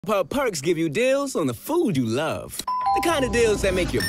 Grubhub perks give you deals on the food you love. The kind of deals that make your